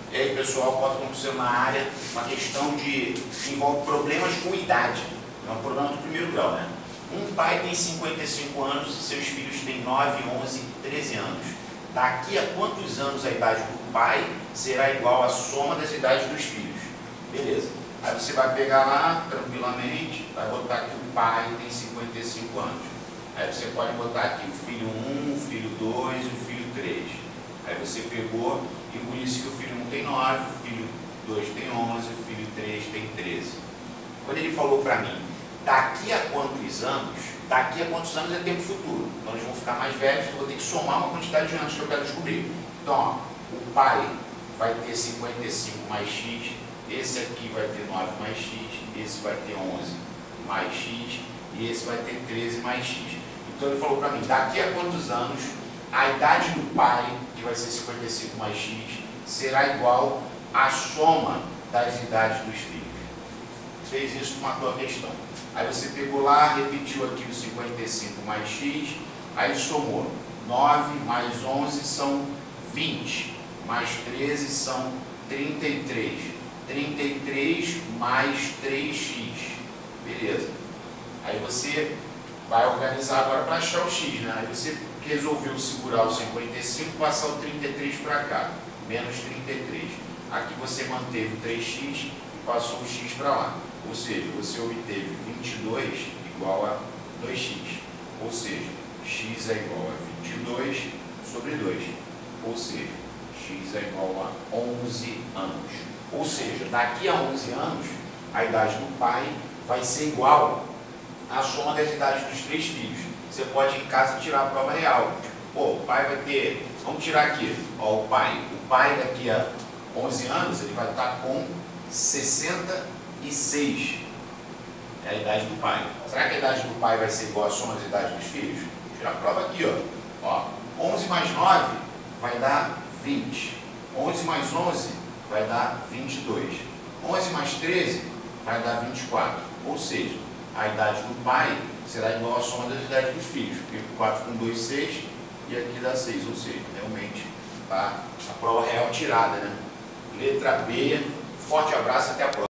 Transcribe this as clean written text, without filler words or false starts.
E aí, pessoal, pode acontecer na área uma questão que envolve problemas com idade. É um problema do primeiro grau, né? Um pai tem 55 anos e seus filhos têm 9, 11 e 13 anos. Daqui a quantos anos a idade do pai será igual à soma das idades dos filhos? Beleza. Aí você vai pegar lá, tranquilamente, vai botar que o pai tem 55 anos. Aí você pode botar aqui o filho 1, o filho 2 e o filho 3. Aí você pegou e por isso que o filho 1 tem 9, o filho 2 tem 11, o filho 3 tem 13. Quando ele falou para mim, daqui a quantos anos é tempo futuro. Então eles vão ficar mais velhos, eu vou ter que somar uma quantidade de anos que eu quero descobrir. Então, ó, o pai vai ter 55 mais x, esse aqui vai ter 9 mais x, esse vai ter 11 mais x e esse vai ter 13 mais x. Então ele falou para mim, daqui a quantos anos a idade do pai, que vai ser 55 mais x, será igual à soma das idades dos filhos. Fez isso, matou a questão. Aí você pegou lá, repetiu aqui o 55 mais x, aí somou 9 mais 11 são 20, mais 13 são 33. 33 mais 3x. Beleza. Aí você vai organizar agora para achar o x, né? Aí você resolveu segurar o 55, passar o 33 para cá, menos 33. Aqui você manteve o 3x e passou o x para lá. Ou seja, você obteve 22 igual a 2x. Ou seja, x é igual a 22 sobre 2. Ou seja, x é igual a 11 anos. Ou seja, daqui a 11 anos, a idade do pai vai ser igual à soma das idades dos 3 filhos. Você pode em casa tirar a prova real. Pô, o pai vai ter, vamos tirar aqui, ó, o pai daqui a 11 anos, ele vai estar com 66. É a idade do pai. Será que a idade do pai vai ser igual à soma das idades dos filhos? Vou tirar a prova aqui, ó. 11 mais 9 vai dar 20. 11 mais 11 vai dar 22. 11 mais 13 vai dar 24. Ou seja, a idade do pai será igual à soma das idades dos filhos. Porque 4 com 2, 6 e aqui dá 6. Ou seja, realmente tá a prova real tirada, né? Letra B. Forte abraço, até a próxima.